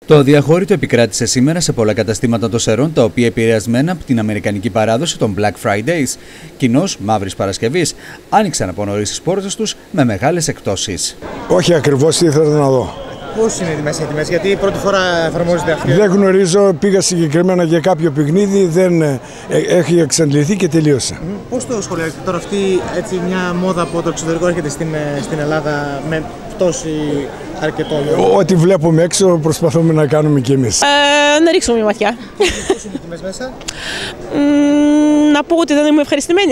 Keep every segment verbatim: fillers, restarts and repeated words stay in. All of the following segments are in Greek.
Το αδιαχώρητο επικράτησε σήμερα σε πολλά καταστήματα των Σερών, τα οποία επηρεασμένα από την αμερικανική παράδοση των Black Fridays, κοινώς Μαύρης Παρασκευής, άνοιξαν από νωρίς τις πόρτες τους με μεγάλες εκπτώσεις. Όχι ακριβώς, ήθελα να δω. Πώς είναι οι τιμές, οι τιμές, γιατί η πρώτη φορά εφαρμόζεται αυτή? Δεν γνωρίζω, πήγα συγκεκριμένα για κάποιο παιχνίδι, δεν ε, έχει εξαντληθεί και τελείωσε. Mm. Πώς το σχολιάζετε τώρα αυτή έτσι, μια μόδα από το εξωτερικό έρχεται στην, στην Ελλάδα με πτώση αρκετών? Ό,τι βλέπουμε έξω προσπαθούμε να κάνουμε κι εμείς. Ε, να ρίξουμε μια ματιά. Πώς είναι οι τιμές μέσα? Mm, να πω ότι δεν είμαι ευχαριστημένη.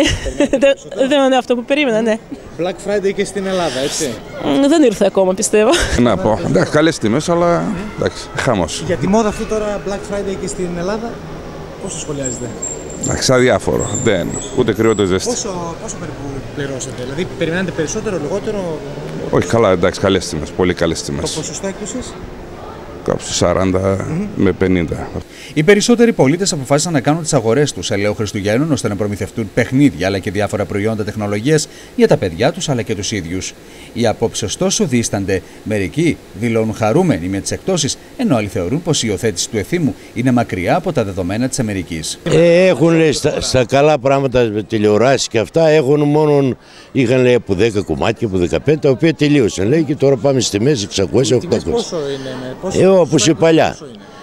Δεν είναι αυτό που περίμενα, ναι. Black Friday και στην Ελλάδα, έτσι? Mm, δεν ήρθε ακόμα, πιστεύω. Να πω, εντάξει, καλές τιμές, αλλά εντάξει, χαμός. Για τη μόδα αυτή τώρα Black Friday και στην Ελλάδα, πώς το σχολιάζετε? Εντάξει, αδιάφορο, δεν, ούτε κρύο ούτε ζέστη. Πόσο, πόσο περίπου πληρώσατε, δηλαδή περιμένατε περισσότερο, λιγότερο? Όχι, καλά, εντάξει, καλές τιμές, πολύ καλές τιμές. Το ποσοστό έκπτωσης? Κάπου στους σαράντα mm-hmm. με πενήντα. Οι περισσότεροι πολίτες αποφάσισαν να κάνουν τις αγορές τους σε λέω Χριστουγέννων ώστε να προμηθευτούν παιχνίδια αλλά και διάφορα προϊόντα τεχνολογίας για τα παιδιά τους αλλά και τους ίδιους. Οι απόψεις ωστόσο δίστανται. Μερικοί δηλώνουν χαρούμενοι με τις εκπτώσεις, ενώ άλλοι θεωρούν πως η υιοθέτηση του εθήμου είναι μακριά από τα δεδομένα της Αμερικής. Ε, έχουν λέει, στα, στα καλά πράγματα με τηλεοράσεις και αυτά, έχουν μόνο, είχαν λέει από δέκα κομμάτια, από δεκαπέντε, τα οποία τελείωσαν. Λέει και τώρα πάμε στη μέση εξακόσια με οχτακόσια. Πόσο είναι, πόσο, ε, όπως η παλιά.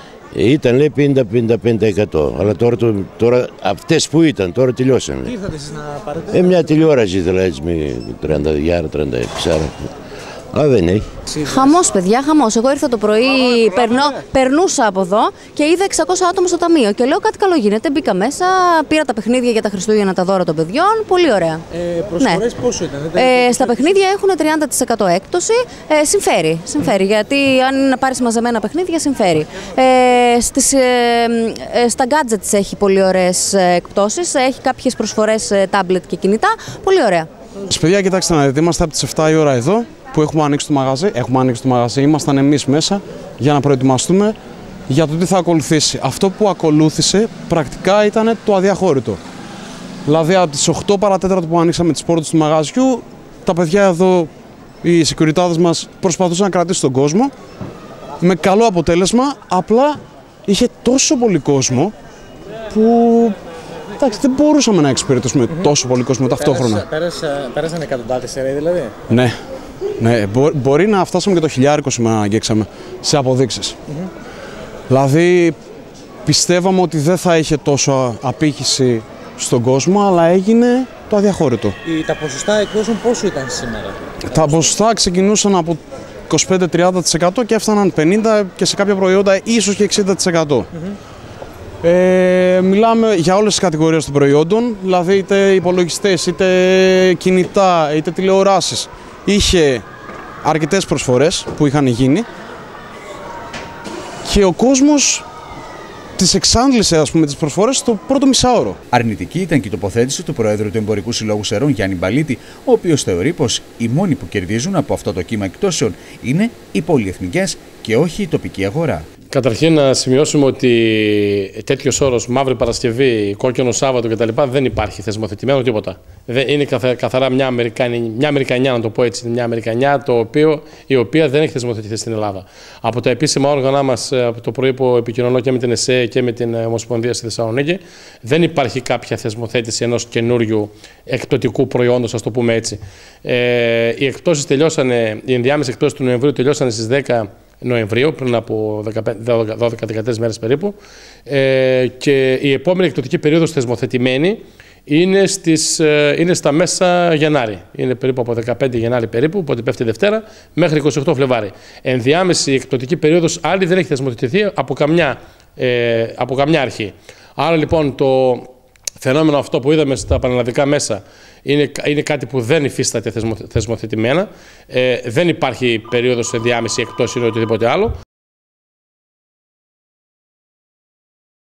Ήταν λέει πενήντα με πενήντα πέντε τοις εκατό, αλλά τώρα, τώρα αυτές που ήταν τώρα τελειώσαν. Τι ήρθατε εσείς να πάρετε? Ε, μια τηλεόραση ήθελα έτσι με τριάντα χιλιάδες, τριάντα πέντε. Α, δεν έχει. Χαμός, παιδιά, χαμός. Εγώ ήρθα το πρωί, περνώ, περνούσα από εδώ και είδα εξακόσια άτομα στο ταμείο. Και λέω κάτι καλό γίνεται. Μπήκα μέσα, πήρα τα παιχνίδια για τα Χριστούγεννα, τα δώρα των παιδιών. Πολύ ωραία. Ε, προσφορές ναι. Πόσο ήταν? Ε, στα παιχνίδια έχουν τριάντα τοις εκατό έκπτωση. Ε, συμφέρει. Συμφέρει. Mm. Γιατί αν είναι να πάρεις μαζεμένα παιχνίδια, συμφέρει. Ε, στις, ε, ε, στα gadgets έχει πολύ ωραίες εκπτώσεις. Έχει κάποιες προσφορές τάμπλετ και κινητά. Πολύ ωραία. Παιδιά, κοιτάξτε να δείτε, είμαστε από τις εφτά η ώρα εδώ που έχουμε ανοίξει το μαγαζί. Έχουμε ανοίξει το μαγαζί, ήμασταν εμείς μέσα για να προετοιμαστούμε για το τι θα ακολουθήσει. Αυτό που ακολούθησε πρακτικά ήταν το αδιαχώρητο. Δηλαδή από τις οκτώ παρά τέταρτο που ανοίξαμε τις πόρτες του μαγαζιού, τα παιδιά εδώ, οι σεκιουριτάδες μας προσπαθούσαν να κρατήσουν τον κόσμο με καλό αποτέλεσμα, απλά είχε τόσο πολύ κόσμο που εντάξει, δεν μπορούσαμε να εξυπηρετήσουμε mm-hmm. τόσο πολύ κόσμο ταυτόχρονα. Πέρασε, πέρασαν εκατοντάδες σερέι δηλαδή? Ναι. Ναι, μπο, μπορεί να φτάσουμε και το χιλιάρικο σήμερα να αγγίξαμε σε αποδείξεις. Mm-hmm. Δηλαδή πιστεύαμε ότι δεν θα είχε τόσο απήχηση στον κόσμο, αλλά έγινε το αδιαχώρητο. Η, τα ποσοστά εκπτώσεων πόσο ήταν σήμερα? Τα ποσοστά ξεκινούσαν από είκοσι πέντε με τριάντα τοις εκατό και έφταναν πενήντα τοις εκατό και σε κάποια προϊόντα ίσως και εξήντα τοις εκατό. Mm-hmm. Ε, μιλάμε για όλες τις κατηγορίες των προϊόντων, δηλαδή είτε υπολογιστές, είτε κινητά, είτε τηλεοράσεις. Είχε αρκετές προσφορές που είχαν γίνει και ο κόσμος τις εξάντλησε, ας πούμε, τις προσφορές στο πρώτο μισάωρο. Αρνητική ήταν και η τοποθέτηση του Προέδρου του Εμπορικού Συλλόγου Σερών, Γιάννη Μπαλίτη, ο οποίος θεωρεί πως οι μόνοι που κερδίζουν από αυτό το κύμα εκπτώσεων είναι οι πολυεθνικές και όχι η τοπική αγορά. Καταρχήν να σημειώσουμε ότι τέτοιος όρος Μαύρη Παρασκευή, Κόκκινο Σάββατο κτλ. Δεν υπάρχει θεσμοθετημένο τίποτα. Δεν είναι καθαρά μια, Αμερικανι... μια Αμερικανιά, να το πω έτσι, μια Αμερικανιά το οποίο, η οποία δεν έχει θεσμοθετηθεί στην Ελλάδα. Από τα επίσημα όργανα μας, από το πρωί που επικοινωνώ και με την ΕΣΕ και με την Ομοσπονδία στη Θεσσαλονίκη, δεν υπάρχει κάποια θεσμοθέτηση ενός καινούριου εκπτωτικού προϊόντος, ας το πούμε έτσι. Ε, οι εκπτώσεις τελειώσανε, οι ενδιάμεσες εκπτώσεις του Νοεμβρίου τελειώσανε στις δέκα Νοεμβρίου, πριν από δώδεκα δεκατρείς μέρες περίπου, ε, και η επόμενη εκπτωτική περίοδος θεσμοθετημένη είναι, στις, ε, είναι στα μέσα Γενάρη. Είναι περίπου από δεκαπέντε Γενάρη περίπου, οπότε πέφτει Δευτέρα, μέχρι είκοσι οκτώ Φλεβάρη. Ενδιάμεση εκπτωτική περίοδος άλλη δεν έχει θεσμοθετηθεί από καμιά, ε, από καμιά αρχή. Άρα λοιπόν το φαινόμενο αυτό που είδαμε στα πανελλαδικά μέσα είναι, είναι κάτι που δεν υφίσταται θεσμοθετημένα. Ε, δεν υπάρχει περίοδος ενδιάμεση εκπτώση ή οτιδήποτε άλλο.